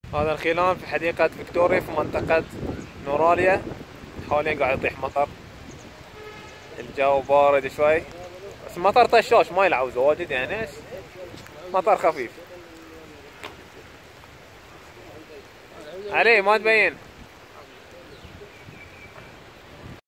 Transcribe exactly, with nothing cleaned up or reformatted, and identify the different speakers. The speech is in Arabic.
Speaker 1: هذا الخيلان في حديقة فيكتوريا في منطقة نوراليا. حاليا قاعد يطيح مطر، الجو بارد شوي بس مطر طشاش ما يلعوز واجد يعني، مطر خفيف عليه ما تبين.